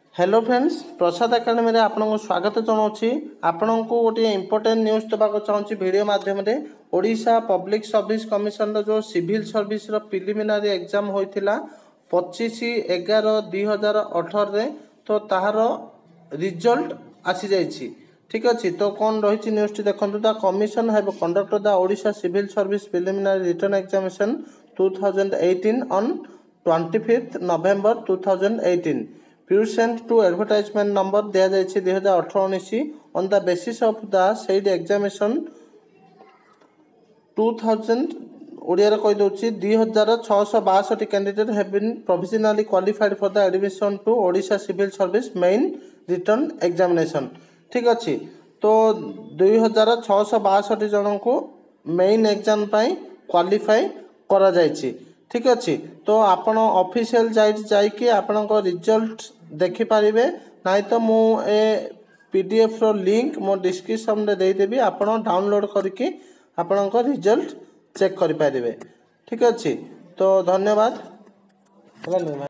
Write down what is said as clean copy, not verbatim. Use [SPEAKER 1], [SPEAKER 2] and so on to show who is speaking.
[SPEAKER 1] Hello friends, प्रसाद academy रे आपनको स्वागत जनाऊँगी। आपन को गोटे इंपोर्टेंट न्यूज देवाक चाहूँगी वीडियो माध्यम रे। ओडिशा पब्लिक सर्विस कमिशन जो सिविल सर्विस रो प्रिलिमिनारी एग्जाम होइतिला 25/11/2018 रे, तो ताहार रिजल्ट आसी जाइछि। ठीक अछि, तो कौन रही न्यूज टी देखंतु। The commission have conducted the Odisha civil service preliminary written examination 2018 on 25th November 2018 pursuant to advertisement number दिया जाइछि 2018-19 on the basis of the said examination 2000 Odia कही दूसरी 2662 candidate have been provisionally qualified for the admission to Odisha civil service main written examination. ठीक अच्छे, तो 2662 जन को main exam qualify करा जाइछि। ठीक अच्छे, तो आपण ऑफिशियल जाइए आपण रिजल्ट देखिपारे ना, तो मु पीडीएफ रो लिंक मो डिस्क्रिप्शन में देदेवी, आपण डाउनलोड करके आपण रिजल्ट चेक करें। ठीक अच्छे, तो धन्यवाद।